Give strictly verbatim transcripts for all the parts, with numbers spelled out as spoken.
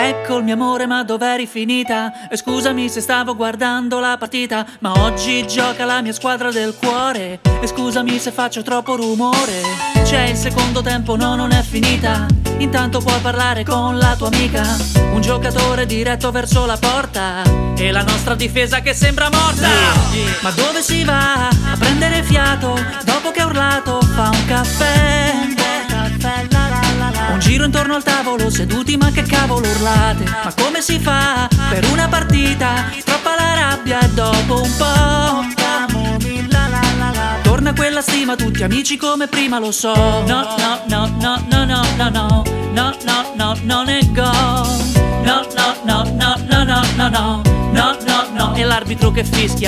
Ecco il mio amore, ma dov'eri finita? E scusami se stavo guardando la partita, ma oggi gioca la mia squadra del cuore. E scusami se faccio troppo rumore. C'è il secondo tempo, no, non è finita. Intanto puoi parlare con la tua amica. Un giocatore diretto verso la porta e la nostra difesa che sembra morta. Ma dove si va a prendere fiato? Dopo che ha urlato fa un caffè. Un giro intorno al tavolo, seduti ma che cavolo urlate. Ma come si fa per una partita? Troppa la rabbia e dopo un po' torna quella stima, tutti amici come prima, lo so. No, no, no, no, no, no, no, no, no, no, no, non è gol. No, no, no, no, no, no, no, no, no, no, no, è l'arbitro che fischia.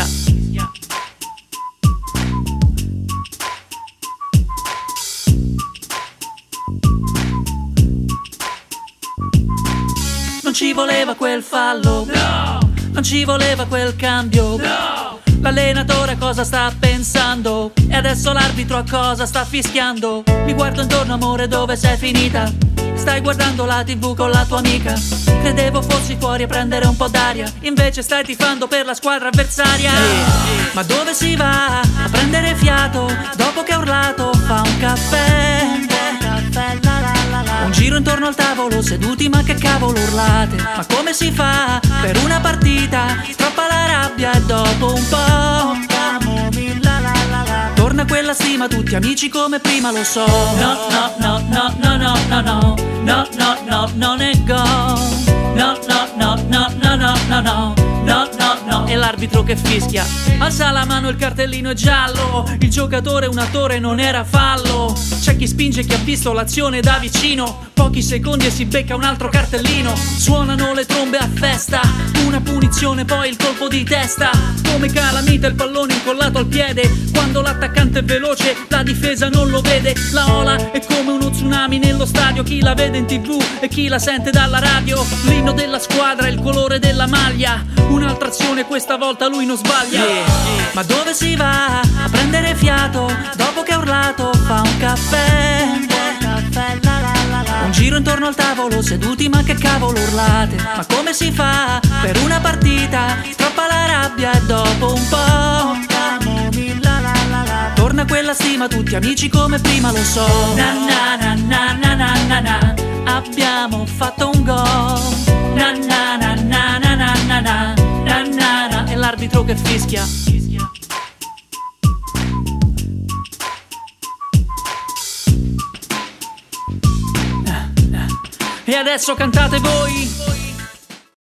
Non ci voleva quel fallo, no. Non ci voleva quel cambio, no. L'allenatore a cosa sta pensando? E adesso l'arbitro a cosa sta fischiando? Mi guardo intorno, amore, dove sei finita? Stai guardando la tivù con la tua amica. Credevo fossi fuori a prendere un po' d'aria, invece stai tifando per la squadra avversaria. Ma dove si va a prendere fiato? Dopo che ha urlato fa un caffè. Un giro intorno al tavolo, seduti ma che cavolo urlate. Ma come si fa per una partita? Troppa la rabbia e dopo un po' torna quella stima, tutti amici come prima, lo so. No, no, no, no, no, no, no, no, no, no, no, non è gol. No, no, no, no, no, no, no, no, no, no, no, è l'arbitro che fischia. Alza la mano, il cartellino è giallo. Il giocatore è un attore, non era fallo. C'è chi spinge, chi ha visto l'azione da vicino. Pochi secondi e si becca un altro cartellino. Suonano le trombe a festa, una punizione poi il colpo di testa. Come calamita il pallone incollato al piede. Quando l'attaccante è veloce la difesa non lo vede. La ola è come uno tsunami nello stadio. Chi la vede in tv e chi la sente dalla radio. L'inno della squadra, il colore della maglia. Un'altra azione, questa volta lui non sbaglia. Ma dove si va a prendere fiato? Dopo che ha urlato fa un caffè. Un giro intorno al tavolo, seduti ma che cavolo urlate. Ma come si fa per una partita? Troppa la rabbia e dopo un po' torna quella stima, tutti amici come prima, lo so. Na na na na na na na na, abbiamo fatto un gol. Na na na na na na na na, na na na, è l'arbitro che fischia. E adesso cantate voi.